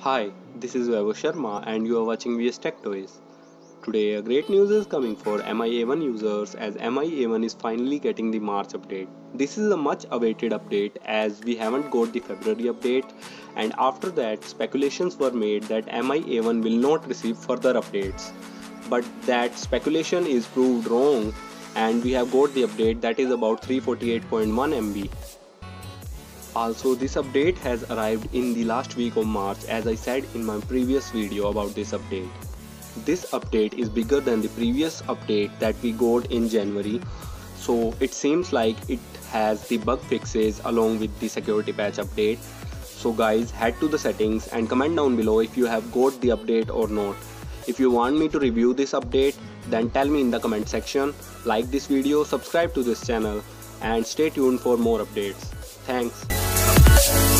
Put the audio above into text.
Hi, this is Vaibhav Sharma and you are watching VS Techtoys. Today a great news is coming for MIA1 users as MIA1 is finally getting the March update. This is a much awaited update as we haven't got the February update, and after that speculations were made that MIA1 will not receive further updates. But that speculation is proved wrong and we have got the update that is about 348.1 MB. Also, this update has arrived in the last week of March as I said in my previous video about this update. This update is bigger than the previous update that we got in January, so it seems like it has the bug fixes along with the security patch update. So guys, head to the settings and comment down below if you have got the update or not. If you want me to review this update, then tell me in the comment section. Like this video, subscribe to this channel and stay tuned for more updates. Thanks.